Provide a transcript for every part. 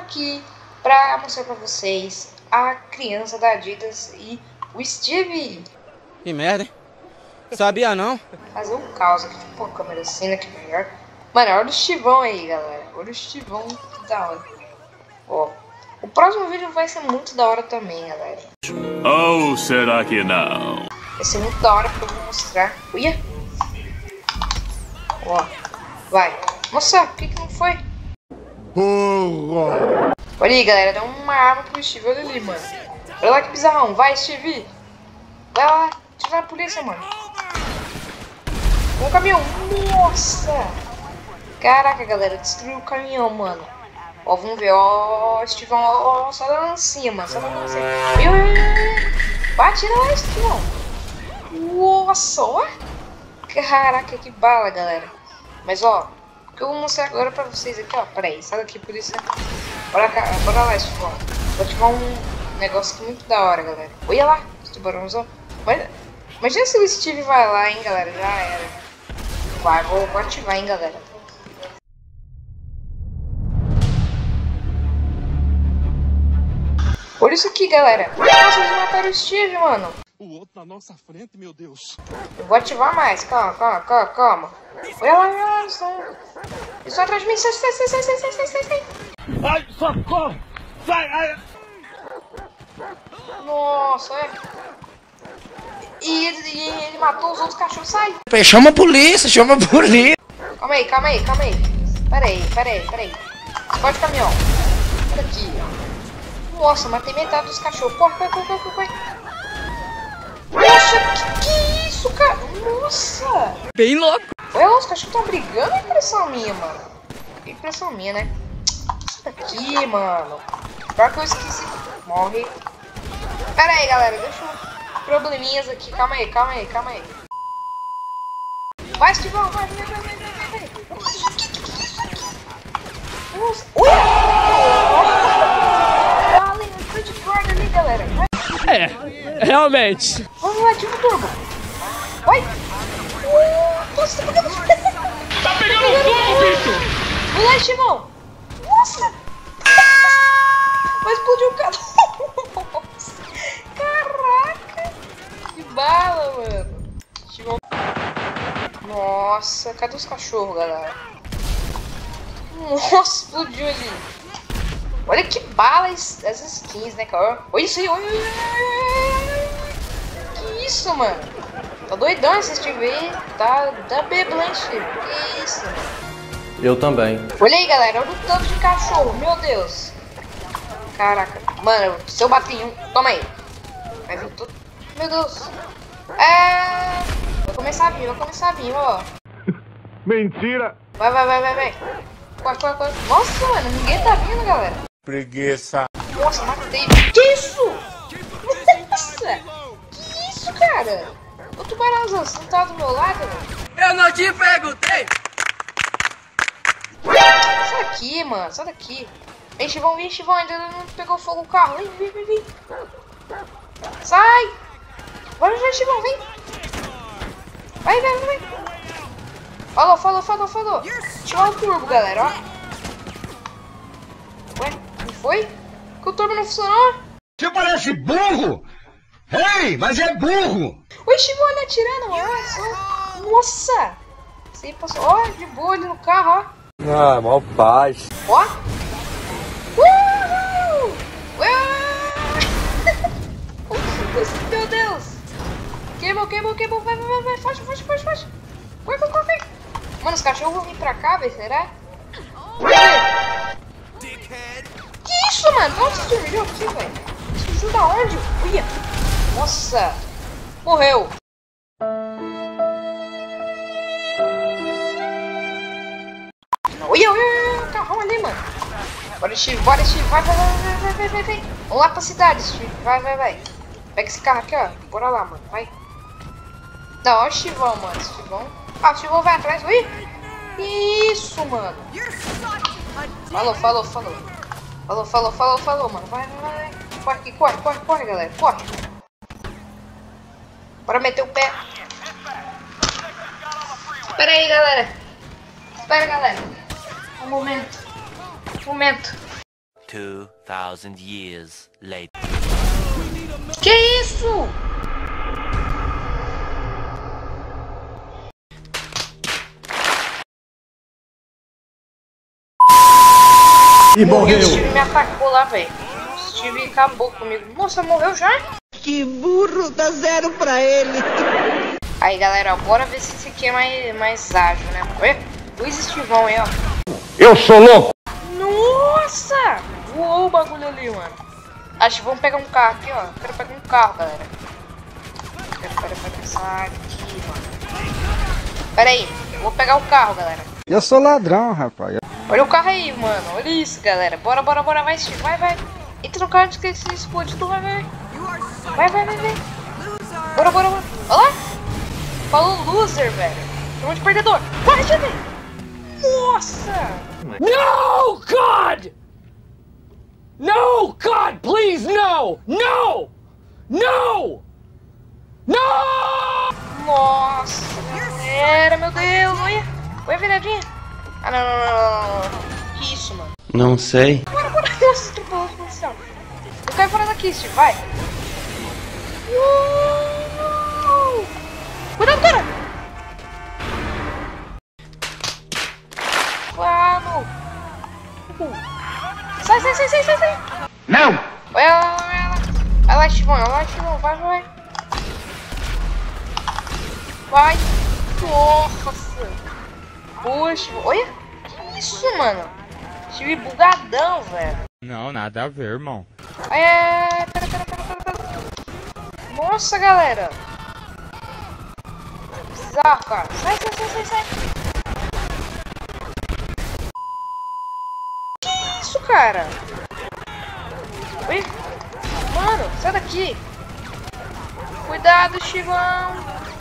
aqui pra mostrar pra vocês a criança da Adidas e o Steve. Que merda, hein? Sabia não? Fazer um caos aqui, tipo, a câmera assim, né, que é melhor. Mano, olha o Estivão aí, galera. Olha o Estivão, que da hora. Ó, o próximo vídeo vai ser muito da hora também, galera. Ou será que não? Vai ser muito da hora porque eu vou mostrar. Uia! Ó, vai. Nossa, por que não foi? Olha aí, galera, dá uma arma pro Steve, olha ali, mano. Olha lá que bizarrão, vai, Steve. Vai lá, tira a polícia, mano. Um caminhão, nossa. Caraca, galera, destruiu o caminhão, mano. Ó, vamos ver, ó, Steve, ó, só da lancinha, mano, só da lancinha. Vai, tira lá, Steve. Nossa, ó. Caraca, que bala, galera. Mas, ó, o que eu vou mostrar agora pra vocês aqui, ó. Pera aí, sai daqui, polícia. Bora cá, bora lá, Steve. Vou ativar um negócio aqui muito da hora, galera. Olha lá, tubarãozão. Imagina se o Steve vai lá, hein, galera. Já era. Vai, vou ativar, hein, galera. Olha isso aqui, galera. Nossa, eles mataram o Steve, mano. O outro na nossa frente, meu Deus. Eu vou ativar mais. Calma, calma, calma, calma. Olha lá, olha lá. Eles estão atrás de mim. Sai. Ai, socorro! Sai, ai. Nossa, é. E ele matou os outros cachorros. Sai. Chama a polícia, chama a polícia. Calma aí. Pera aí. Pode caminhão. Olha aqui. Nossa, matei metade dos cachorros. Corre. Nossa, que isso, cara? Nossa. Bem louco. Olha lá, os cachorros estão brigando. É impressão minha, mano. Impressão minha, né? Isso daqui, mano. Pior que eu esqueci. Morre. Pera aí, galera. Deixa eu... Probleminhas aqui. Calma aí. Vai, Estivão. Vai. Nossa. Ui! Ali, galera. É, realmente. Vamos lá, ativa o turbo. Vai. Nossa, tá pegando fogo. Tá pegando fogo, bicho! Vamos lá, Estivão. Nossa. Vai explodir o carro. Caraca. Que bala, mano. Estivão. Nossa, cadê os cachorros, galera? Nossa, explodiu ali. Olha que bala essas skins, né, cara? Olha isso aí, olha. Que isso, mano? Tá doidão esse Steve aí. Tá bêbado, hein, Steve? Que isso? Eu também. Olha aí, galera. Olha o tanto de cachorro. Meu Deus. Caraca. Mano, se eu bater em um... Toma aí. Vai vir tudo. Meu Deus. Vai começar a vir, ó. Mentira! Vai. Corre. Nossa, mano. Ninguém tá vindo, galera. Preguiça. Nossa, matei. Que isso? Nossa. Que isso, cara? O tubarãozão, você não tá do meu lado, mano? Eu não te perguntei. Sai daqui, mano. Sai daqui. Vem, Estivão. Ainda não pegou fogo o carro. Vem. Sai. Vai, Estivão, vem. Vai. Falou. Ativar o turbo, galera, ó. Ué, não foi? Que o turbo não funcionou? Você parece burro! Ei, mas é burro! O Estivão ali atirando, ó. Nossa. Você passou, ó, de boa ali no carro, ó. Ah, mal paz. Ó. Uhul! Meu Deus. Queimou. Vai. Foge. Corre. Mano, os cachorros vão vir pra cá, velho, será? Que isso, mano? Onde você surgiu aqui, velho? Surgiu da onde? Uia. Nossa. Morreu. Uia. Carrão ali, mano. Bora, Steve. Vai. Vamos lá pra cidade, Steve. Vai. Pega esse carro aqui, ó. Bora lá, mano. Vai. Não, olha o Estivão, mano. O Estivão vai atrás. Ui. Isso, mano. Falou. Falou, mano. Vai. Corre, galera. Corre. Bora meter o pé. Espera aí, galera. Um momento. 2,000 years later. Que isso? E morreu. O Steve me atacou lá, velho. O Steve acabou comigo. Nossa, morreu já? Que burro, dá 0 pra ele. Aí, galera, bora ver se esse aqui é mais ágil, né? Olha, o Estivão aí, ó. Eu sou louco. Nossa! Voou o bagulho ali, mano. Acho que vamos pegar um carro aqui, ó. Quero pegar um carro, galera. Quero pegar aqui, mano. Pera aí, vou pegar o carro, galera. Eu sou ladrão, rapaz. Olha o carro aí, mano. Olha isso, galera. Bora. Vai, Steve. Vai. Entra no carro antes que ele se explode. Vai. Bora. Olha lá. Falou loser, velho. Chama de perdedor. Vai, Steve. Nossa! No, God! No, God, please, no! No! Nossa, galera, meu Deus. Olha, viradinha. Ah, não. Que isso, mano? Não sei. Bora. Nossa, tripulou a posição. Eu caio fora daqui, Steve. Vai. Cuidado, cara. Vamos. Sai. Não. Olha lá, Estivão. Vai. Vai. Nossa. Poxa, olha. Que isso, mano? Estive bugadão, velho. Não, nada a ver, irmão. Pera. Nossa, galera. Bizarro, cara. Sai. Que isso, cara? Oi? Mano, sai daqui. Cuidado, Estivão.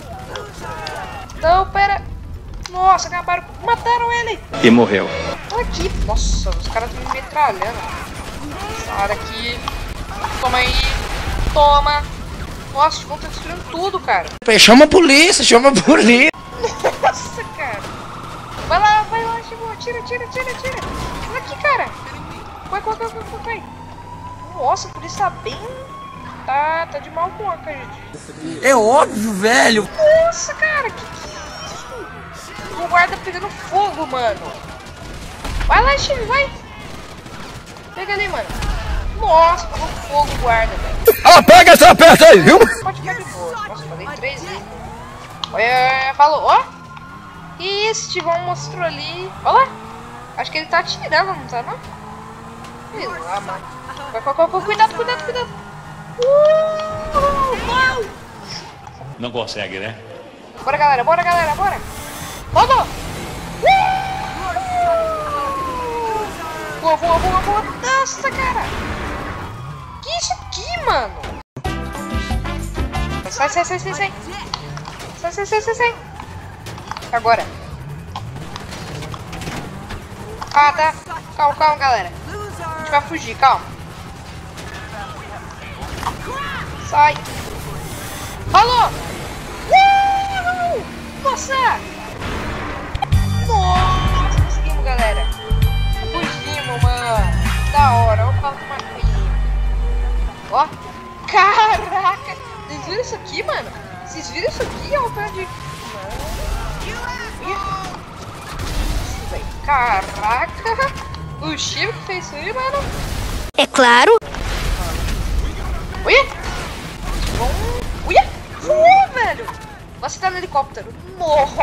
Não, pera. Nossa, acabaram. Mataram ele. E morreu. Olha aqui. Nossa, os caras estão me metralhando. Sai daqui. Toma aí. Toma. Nossa, os caras estão destruindo tudo, cara. Chama a polícia. Nossa, cara. Vai lá, Estivão. Tira. Olha aqui, cara. Vai. Nossa, por isso tá bem... Tá de mal com a cara. É óbvio, velho. Nossa, cara, que isso? O guarda pegando fogo, mano. Vai lá, Steve, vai. Pega ali, mano. Nossa, pegou fogo o guarda, velho. Pega essa peça aí, viu? Pode ficar de boa. Nossa, falei 3 vezes. Olha, falou, ó. Que isso, Estivão mostrou ali. Olha lá. Acho que ele tá atirando, não tá, não? Sei lá, mano. Cuidado. Não consegue, né? Bora, galera. Rodou! Boa. Nossa, cara! Que isso aqui, mano? Sai. Sai. Agora. Ah, tá. Calma, galera. A gente vai fugir, calma. Sai. Falou! Nossa! Conseguimos, galera. Fugimos, mano. Da hora. Olha o carro do Marquinhos. Ó. Caraca. Vocês viram isso aqui, mano? Olha o pé de... Caraca. O Chico que fez isso aí, mano. É claro. Uia! Voou, velho! Você tá no helicóptero. Nossa!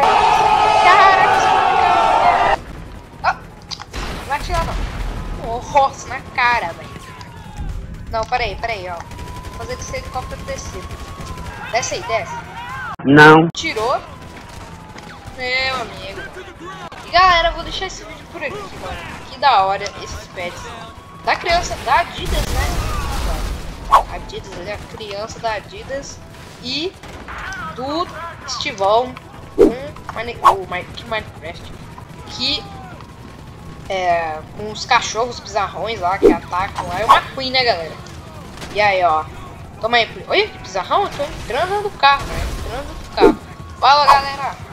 Caraca! Não vai atirar, não. Nossa, na cara, velho. Não, peraí, ó. Vou fazer esse helicóptero descer. Desce aí. Não. Tirou. Meu amigo. E galera, eu vou deixar esse vídeo por aqui, mano. Que da hora esses pets. Da criança da Adidas, né? Adidas, ele é a criança da Adidas. E do Estivão com o Minecraft. Que é com os cachorros bizarrões lá que atacam lá. É uma Queen, né, galera? E aí, ó. Toma aí. Olha que bizarrão. Eu tô entrando no carro, né? Falou, galera.